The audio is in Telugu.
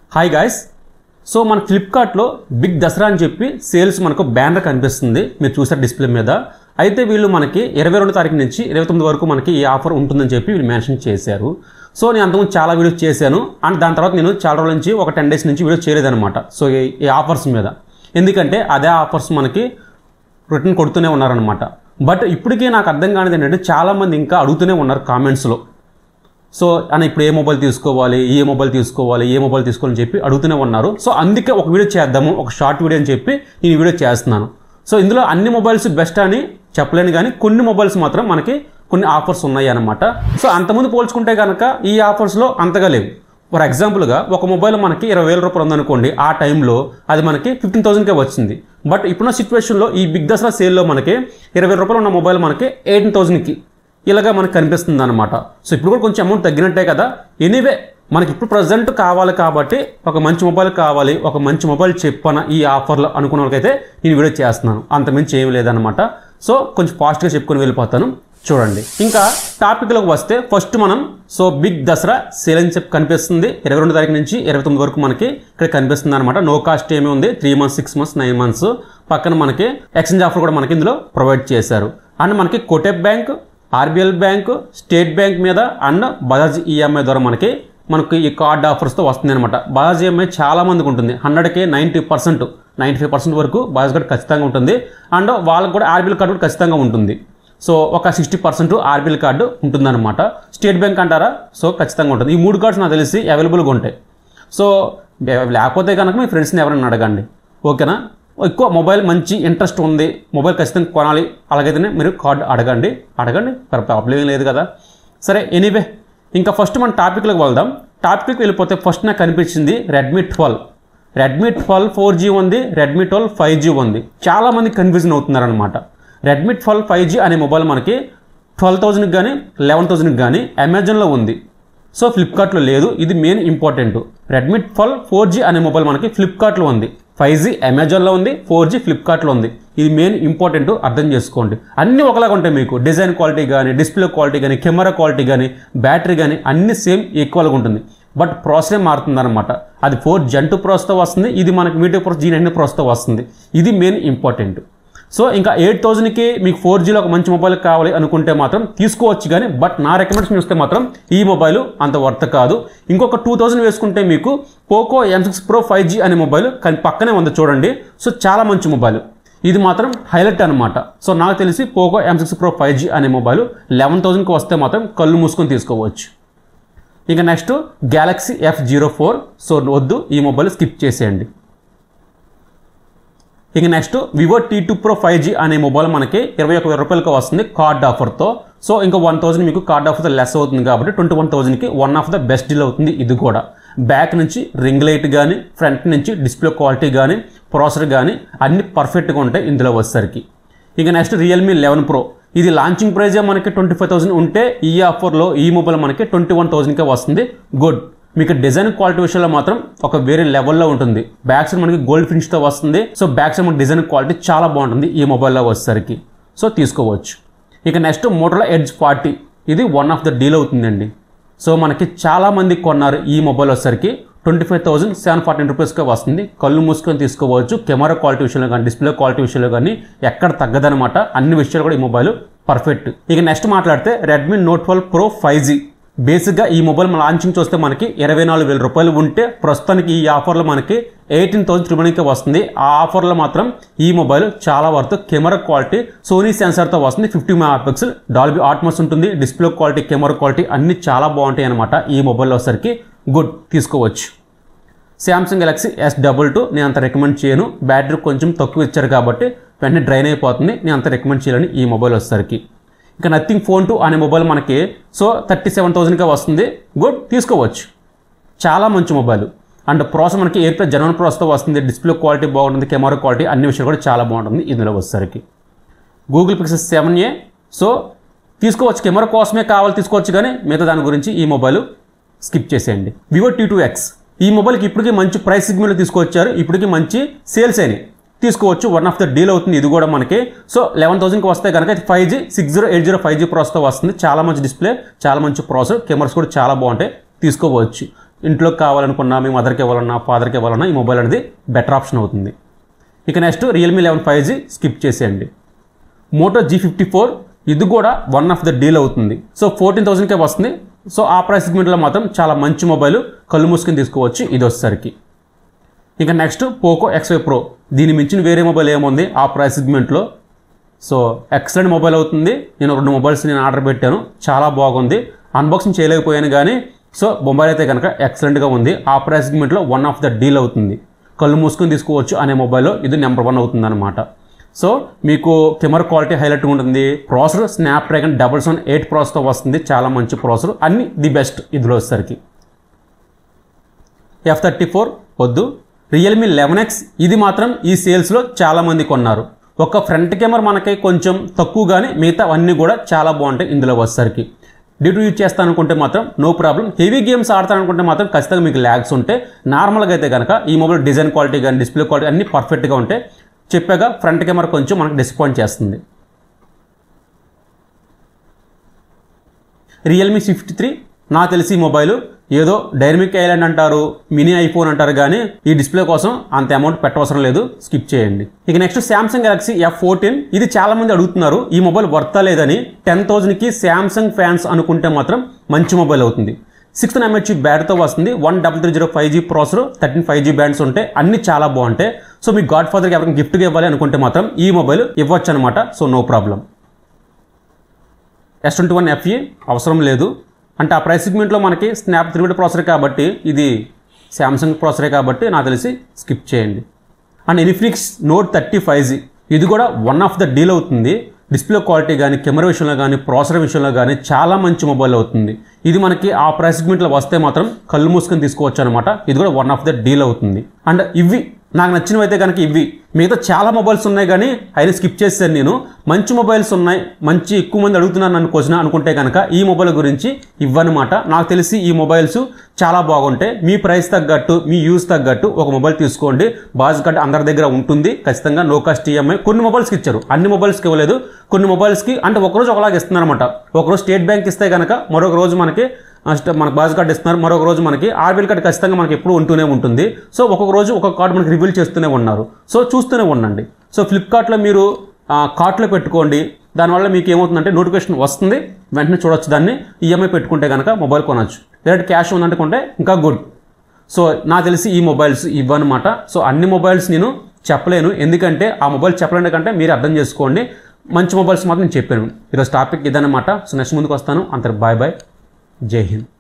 హాయ్ గాయ్స్, సో మన ఫ్లిప్కార్ట్లో బిగ్ దసరా అని చెప్పి సేల్స్ మనకు బ్యానర్ కనిపిస్తుంది. మీరు చూసారు డిస్ప్లే మీద. అయితే వీళ్ళు మనకి 22 తారీఖు నుంచి 29 వరకు మనకి ఈ ఆఫర్ ఉంటుందని చెప్పి వీళ్ళు మెన్షన్ చేశారు. సో నేను అంతకుముందు చాలా వీడియోస్ చేశాను అండ్ దాని తర్వాత నేను చాలా రోజుల నుంచి ఒక 10 డేస్ నుంచి వీడియో చేయలేదన్నమాట. సో ఈ ఆఫర్స్ మీద ఎందుకంటే అదే ఆఫర్స్ మనకి రిటర్న్ కొడుతూనే ఉన్నారనమాట. బట్ ఇప్పటికీ నాకు అర్థం కానిది ఏంటంటే చాలామంది ఇంకా అడుగుతూనే ఉన్నారు కామెంట్స్లో. సో అని ఇప్పుడు ఏ మొబైల్ తీసుకోవాలి, ఏ మొబైల్ తీసుకోవాలని చెప్పి అడుగుతూనే ఉన్నారు. సో అందుకే ఒక వీడియో చేద్దాము, ఒక షార్ట్ వీడియో అని చెప్పి నేను వీడియో చేస్తున్నాను. సో ఇందులో అన్ని మొబైల్స్ బెస్ట్ అని చెప్పలేను, కానీ కొన్ని మొబైల్స్ మాత్రం మనకి కొన్ని ఆఫర్స్ ఉన్నాయి అన్నమాట. సో అంతకుముందు పోల్చుకుంటే కనుక ఈ ఆఫర్స్లో అంతగా లేవు. ఫర్ ఎగ్జాంపుల్గా ఒక మొబైల్ మనకి 20,000 రూపాయలు ఉందనుకోండి, ఆ టైంలో అది మనకి 15,000కే వచ్చింది. బట్ ఇప్పుడున్న సిచ్యువేషన్లో ఈ బిగ్ దసరా సేల్లో మనకి 20,000 రూపాయలు ఉన్న మొబైల్ మనకి 18,000కి ఇలాగా మనకు కనిపిస్తుంది అనమాట. సో ఇప్పుడు కూడా కొంచెం అమౌంట్ తగ్గినట్టే కదా. ఎనీవే మనకి ఇప్పుడు ప్రజెంట్ కావాలి కాబట్టి ఒక మంచి మొబైల్ కావాలి, ఒక మంచి మొబైల్ చెప్పన ఈ ఆఫర్లో అనుకున్న వాళ్ళకైతే నేను వీడియో చేస్తున్నాను. అంతమించి ఏం లేదనమాట. సో కొంచెం ఫాస్ట్గా చెప్పుకొని వెళ్ళిపోతాను, చూడండి. ఇంకా టాపిక్లోకి వస్తే ఫస్ట్ మనం బిగ్ దసరా సేల్ అని చెప్పి కనిపిస్తుంది. 22 తారీఖు నుంచి 29 వరకు మనకి ఇక్కడ కనిపిస్తుంది అనమాట. నో కాస్ట్ ఏమి ఉంది, 3 months 6 months 9 months. పక్కన మనకి ఎక్స్చేంజ్ ఆఫర్ కూడా మనకి ఇందులో ప్రొవైడ్ చేశారు. అండ్ మనకి Kotak bank, RBL bank, state bank మీద అండ్ బజాజ్ ఈఎంఐ ద్వారా మనకి ఈ కార్డ్ ఆఫర్స్తో వస్తుంది అనమాట. బజాజ్ ఈఎంఐ చాలా మందికి ఉంటుంది. 100కి 90%, 95% వరకు బజాజ్ కార్డు ఖచ్చితంగా ఉంటుంది. అండ్ వాళ్ళకి కూడా ఆర్బిఎల్ కార్డు కూడా ఖచ్చితంగా ఉంటుంది. సో ఒక 60% ఆర్బిఎల్ కార్డు ఉంటుందన్నమాట. స్టేట్ బ్యాంక్ అంటారా, సో ఖచ్చితంగా ఉంటుంది. ఈ 3 కార్డ్స్ నాకు తెలిసి అవైలబుల్గా ఉంటాయి. సో లేకపోతే కనుక మీ ఫ్రెండ్స్ని ఎవరైనా అడగండి, ఓకేనా. ఎక్కువ మొబైల్ మంచి ఇంట్రెస్ట్ ఉంది, మొబైల్ ఖచ్చితంగా కొనాలి, అలాగైతేనే మీరు కార్డు అడగండి. ప్రాబ్లం లేదు కదా. సరే, ఎనీవే ఇంకా ఫస్ట్ మన టాపిక్లోకి వెళ్దాం. టాపిక్కి వెళ్ళిపోతే ఫస్ట్ నాకు కనిపించింది రెడ్మీ 12 4G ఉంది, రెడ్మీ 12 5G ఉంది. చాలామంది కన్ఫ్యూజన్ అవుతున్నారనమాట. రెడ్మీ 12 5G అనే మొబైల్ మనకి 12,000కి కానీ 11,000కి కానీ అమెజాన్లో ఉంది. సో ఫ్లిప్కార్ట్లో లేదు. ఇది మెయిన్ ఇంపార్టెంట్. రెడ్మీ 12 4G అనే మొబైల్ మనకి ఫ్లిప్కార్ట్లో ఉంది, 5G అమెజాన్లో ఉంది, 4G ఫ్లిప్కార్ట్లో ఉంది. ఇది మెయిన్ ఇంపార్టెంట్, అర్థం చేసుకోండి. అన్నీ ఒకలాగా ఉంటాయి మీకు. డిజైన్ క్వాలిటీ కానీ, డిస్ప్లే క్వాలిటీ కానీ, కెమెరా క్వాలిటీ కానీ, బ్యాటరీ కానీ అన్నీ సేమ్ ఈక్వల్గా ఉంటుంది. బట్ ప్రాసెసే మారుతుంది అనమాట. అది 4 Gen 2 ప్రాసెస్తో వస్తుంది, ఇది మనకి మీడియా ప్రాసెస్ G90 ప్రాసెస్తో వస్తుంది. ఇది మెయిన్ ఇంపార్టెంట్. సో ఇంకా 8,000కి మీకు 4Gలో ఒక మంచి మొబైల్ కావాలి అనుకుంటే మాత్రం తీసుకోవచ్చు, కానీ బట్ నా రికమెండేషన్ చూస్తే మాత్రం ఈ మొబైల్ అంత వర్త్ కాదు. ఇంకొక 2,000 వేసుకుంటే మీకు పోకో M6 Pro 5G అనే మొబైల్ పక్కనే ఉంది, చూడండి. సో చాలా మంచి మొబైల్, ఇది మాత్రం హైలైట్ అనమాట. సో నాకు తెలిసి పోకో M6 Pro 5G అనే మొబైల్ 11,000కి వస్తే మాత్రం కళ్ళు మూసుకొని తీసుకోవచ్చు. ఇంకా నెక్స్ట్ Galaxy F04. సో వద్దు, ఈ మొబైల్ స్కిప్ చేసేయండి. ఇక next Vivo T2 Pro 5G అనే మొబైల్ మనకి 21,000 రూపాయలకి వస్తుంది కార్డ్ ఆఫర్తో. సో ఇంకా 1,000 మీకు కార్డ్ ఆఫర్తో లెస్ అవుతుంది కాబట్టి 21,000కి one of the best deal అవుతుంది. ఇది కూడా బ్యాక్ నుంచి రింగ్ లైట్ కానీ, ఫ్రంట్ నుంచి డిస్ప్లే క్వాలిటీ కానీ, ప్రాసెసర్ కానీ అన్ని పర్ఫెక్ట్గా ఉంటాయి ఇందులో వచ్చేసరికి. ఇక నెక్స్ట్ రియల్మీ 11 Pro. ఇది లాంచింగ్ ప్రైజే మనకి 25,000 ఉంటే ఈ ఆఫర్లో ఈ మొబైల్ మనకి 21,000కే వస్తుంది. గుడ్. మీకు డిజైన్ క్వాలిటీ విషయంలో మాత్రం ఒక వేరే లెవెల్లో ఉంటుంది. బ్యాక్ సైడ్ మనకి గోల్డ్ ఫినిష్తో వస్తుంది. సో బ్యాక్ సైడ్ మనకి డిజైన్ క్వాలిటీ చాలా బాగుంటుంది ఈ మొబైల్లో వచ్చేసరికి. సో తీసుకోవచ్చు. ఇక నెక్స్ట్ మోటోరోలా ఎడ్జ్ 40. ఇది వన్ ఆఫ్ ద డీల్ అవుతుందండి. సో మనకి చాలామంది కొన్నారు ఈ మొబైల్ వచ్చేసరికి 25,714 రూపీస్కే వస్తుంది. కళ్ళు మూసుకొని తీసుకోవచ్చు. కెమెరా క్వాలిటీ విషయంలో కానీ, డిస్ప్లే క్వాలిటీ విషయంలో కానీ ఎక్కడ తగ్గదనమాట. అన్ని విషయాలు కూడా ఈ మొబైల్ పర్ఫెక్ట్. ఇక నెక్స్ట్ మాట్లాడితే రెడ్మీ Note 12 Pro 5G. బేసిక్గా ఈ మొబైల్ లాంచింగ్ చూస్తే మనకి 24,000 రూపాయలు ఉంటే ప్రస్తుతానికి ఈ ఆఫర్లో మనకి 18,390కే వస్తుంది. ఆ ఆఫర్లో మాత్రం ఈ మొబైల్ చాలా వర్త్. కెమెరా క్వాలిటీ సోనీ సెన్సార్తో వస్తుంది, 50 MP, డాల్బీ ఆట్మోస్ ఉంటుంది. డిస్ప్లే క్వాలిటీ, కెమెరా క్వాలిటీ అన్నీ చాలా బాగుంటాయి అనమాట ఈ మొబైల్లో వచ్చరికి. గుడ్, తీసుకోవచ్చు. శాంసంగ్ గెలాక్సీ S22 నేను అంత రికమెండ్ చేయను. బ్యాటరీ కొంచెం తక్కువ ఇచ్చారు కాబట్టి వెంటనే డ్రైన్ అయిపోతుంది. నేను అంత రికమెండ్ చేయాలని ఈ మొబైల్ వచ్చరికి. ఇంకా నథింగ్ ఫోన్ 2 అనే మొబైల్ మనకి 37,000కే వస్తుంది. గుడ్, తీసుకోవచ్చు. చాలా మంచి మొబైల్. అండ్ ప్రాసెస్ మనకి ఎయిర్ప్లస్ Gen 1 ప్రాసెస్తో వస్తుంది. డిస్ప్లే క్వాలిటీ బాగుంటుంది, కెమెరా క్వాలిటీ అన్ని విషయాలు కూడా చాలా బాగుంటుంది ఇందులో వచ్చేసరికి. Google Pixel 7a. సో తీసుకోవచ్చు, కెమెరా కోసమే కావాలి తీసుకోవచ్చు, కానీ మిగతా దాని గురించి ఈ మొబైల్ స్కిప్ చేసేయండి. Vivo T2X. ఈ మొబైల్కి ఇప్పటికీ మంచి ప్రైస్ సిగ్మెంట్లో తీసుకొచ్చారు, ఇప్పటికీ మంచి సేల్స్ అయినాయి, తీసుకోవచ్చు. వన్ ఆఫ్ ద డీల్ అవుతుంది ఇది కూడా మనకి. సో 11,000కి వస్తే కనుక 5G 6080 5G ప్రాసెస్తో వస్తుంది. చాలా మంచి డిస్ప్లే, చాలా మంచి ప్రాసెసర్, కెమెరాస్ కూడా చాలా బాగుంటాయి, తీసుకోవచ్చు. ఇంట్లోకి కావాలనుకున్నా మీ మదర్కి ఇవ్వాలన్నా ఫాదర్కి ఇవ్వాలన్నా ఈ మొబైల్ అనేది బెటర్ ఆప్షన్ అవుతుంది. ఇక నెక్స్ట్ రియల్మీ 11 5G స్కిప్ చేసేయండి. మోటో G54 ఇది కూడా వన్ ఆఫ్ ద డీల్ అవుతుంది. సో 14,000కే వస్తుంది. సో ఆ ప్రైస్ సెగ్మెంట్లో మాత్రం చాలా మంచి మొబైల్, కళ్ళు మూసుకొని తీసుకోవచ్చు ఇది వచ్చేసరికి. ఇంకా నెక్స్ట్ పోకో X5 Pro, దీని మించిన వేరే మొబైల్ ఏముంది ఆ ప్రైస్ సెగ్మెంట్లో. సో ఎక్సలెంట్ మొబైల్ అవుతుంది. నేను 2 మొబైల్స్ ఆర్డర్ పెట్టాను, చాలా బాగుంది. అన్బాక్సింగ్ చేయలేకపోయాను కానీ సో మొబైల్ అయితే కనుక ఎక్సలెంట్గా ఉంది. ఆ ప్రైస్ సెగ్మెంట్లో వన్ ఆఫ్ ద డీల్ అవుతుంది. కళ్ళు మూసుకొని తీసుకోవచ్చు అనే మొబైల్లో ఇది నెంబర్ 1 అవుతుంది అనమాట. సో మీకు కెమెరా క్వాలిటీ హైలైట్గా ఉంటుంది. ప్రాసెసర్ స్నాప్డ్రాగన్ 778 ప్రాసెసర్తో వస్తుంది, చాలా మంచి ప్రాసెసర్, అన్ని ది బెస్ట్ ఇందులో వచ్చేసరికి. F34 వద్దు. రియల్మీ 11X ఇది మాత్రం ఈ సేల్స్లో చాలామంది కొన్నారు. ఒక ఫ్రంట్ కెమెరా మనకి కొంచెం తక్కువగానే మిగతా అన్నీ కూడా చాలా బాగుంటాయి ఇందులో వచ్చేసరికి. డ్యూటీ యూజ్ చేస్తాను అనుకుంటే మాత్రం నో ప్రాబ్లం. హెవీ గేమ్స్ ఆడతాను అనుకుంటే మాత్రం ఖచ్చితంగా మీకు ల్యాగ్స్ ఉంటాయి. నార్మల్గా అయితే కనుక ఈ మొబైల్ డిజైన్ క్వాలిటీ కానీ డిస్ప్లే క్వాలిటీ అన్నీ పర్ఫెక్ట్గా ఉంటాయి. చెప్పాగా ఫ్రంట్ కెమెరా కొంచెం మనకు డిసప్పాయింట్ చేస్తుంది. రియల్మీ 53 నాకు తెలిసి ఈ మొబైల్ ఏదో డైనమిక్ ఐలాండ్ అంటారు, మినీ ఐఫోన్ అంటారు కానీ ఈ డిస్ప్లే కోసం అంత అమౌంట్ పెట్టవసరం లేదు, స్కిప్ చేయండి. ఇక నెక్స్ట్ శాంసంగ్ గెలాక్సీ F14 ఇది చాలా మంది అడుగుతున్నారు ఈ మొబైల్ వర్తా లేదని. 10,000కి శాంసంగ్ ఫ్యాన్స్ అనుకుంటే మాత్రం మంచి మొబైల్ అవుతుంది. 6 mAh బ్యాటరీతో వస్తుంది. 1330 5G ప్రాసెసర్, 13 5G బ్యాండ్స్ ఉంటాయి, అన్ని చాలా బాగుంటాయి. సో మీ గాడ్ ఫాదర్కి ఎవరికి గిఫ్ట్గా ఇవ్వాలి అనుకుంటే మాత్రం ఈ మొబైల్ ఇవ్వచ్చు అనమాట. So no problem. S21 FE అవసరం లేదు, అంటే ఆ ప్రైస్ సెగ్మెంట్లో మనకి స్నాప్ 3 ప్రాసెసర్ కాబట్టి ఇది శాంసంగ్ ప్రాసెసరే కాబట్టి నాకు తెలిసి స్కిప్ చేయండి. అండ్ ఇన్ఫినిక్స్ నోట్ 30 5G ఇది కూడా వన్ ఆఫ్ ద డీల్ అవుతుంది. డిస్ప్లే క్వాలిటీ కానీ కెమెరా విషయంలో కానీ ప్రాసెసర్ విషయంలో కానీ చాలా మంచి మొబైల్ అవుతుంది. ఇది మనకి ఆ ప్రైస్ సెగ్మెంట్లో వస్తే మాత్రం కళ్ళు మూసుకొని తీసుకోవచ్చు అనమాట. ఇది కూడా వన్ ఆఫ్ ద డీల్ అవుతుంది. అండ్ ఇవి నాకు నచ్చినవి అయితే కనుక ఇవి. మిగతా చాలా మొబైల్స్ ఉన్నాయి కానీ అయినా స్కిప్ చేశాను నేను. మంచి మొబైల్స్ ఉన్నాయి, మంచి ఎక్కువ మంది అడుగుతున్నారు నన్ను క్వశ్చన్ అనుకుంటే కనుక ఈ మొబైల్ గురించి ఇవ్వనమాట. నాకు తెలిసి ఈ మొబైల్స్ చాలా బాగుంటాయి. మీ ప్రైస్ తగ్గట్టు మీ యూజ్ తగ్గట్టు ఒక మొబైల్ తీసుకోండి. బాజ్ కార్డ్ అందరి దగ్గర ఉంటుంది ఖచ్చితంగా, నో కాస్ట్ ఈఎంఐ. కొన్ని మొబైల్స్కి ఇచ్చారు, అన్ని మొబైల్స్కి ఇవ్వలేదు. కొన్ని మొబైల్స్కి అంటే ఒకరోజు ఒకలాగా ఇస్తున్నారు అనమాట. ఒకరోజు స్టేట్ బ్యాంక్ ఇస్తే కనుక మరొక రోజు మనకి బాజ్ కార్డ్ ఇస్తున్నారు, మరొక రోజు మనకి ఆర్బీఎల్ కార్డ్ ఖచ్చితంగా మనకి ఎప్పుడు ఉంటూనే ఉంటుంది. సో ఒక్కొక్క రోజు ఒక్కొక్క కార్డు మనకి రివీల్ చేస్తూనే ఉన్నారు. సో చూస్తూనే ఉండండి. సో ఫ్లిప్కార్ట్లో మీరు కార్ట్లో పెట్టుకోండి, దానివల్ల మీకు ఏమవుతుందంటే నోటిఫికేషన్ వస్తుంది, వెంటనే చూడొచ్చు దాన్ని. ఈఎంఐ పెట్టుకుంటే కనుక మొబైల్ కొనవచ్చు. డైరెక్ట్ క్యాష్ ఉందనుకుంటే ఇంకా గుడ్. సో నాకు తెలిసి ఈ మొబైల్స్ ఇవ్వనమాట. సో అన్ని మొబైల్స్ నేను చెప్పలేను, ఎందుకంటే ఆ మొబైల్ చెప్పలేని కంటే మీరు అర్థం చేసుకోండి. మంచి మొబైల్స్ మాత్రం నేను చెప్పాను. ఈరోజు టాపిక్ ఇదన్నమాట. సో నెక్స్ట్ ముందుకు వస్తాను. అంతకు బాయ్ బాయ్, జై హింద్.